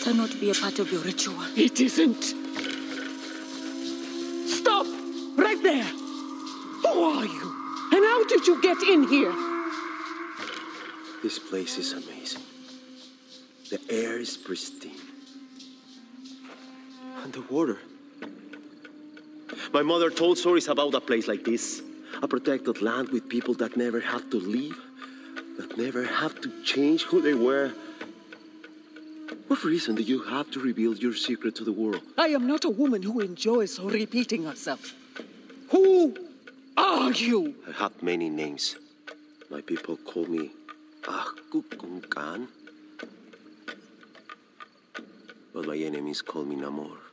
cannot be a part of your ritual. It isn't. Stop! Right there! Who are you? And how did you get in here? This place is amazing. The air is pristine. And the water. My mother told stories about a place like this. A protected land with people that never have to leave. That never have to change who they were. What reason do you have to reveal your secret to the world? I am not a woman who enjoys repeating herself. Who are you? I have many names. My people call me Akukunkan. But my enemies call me Namor.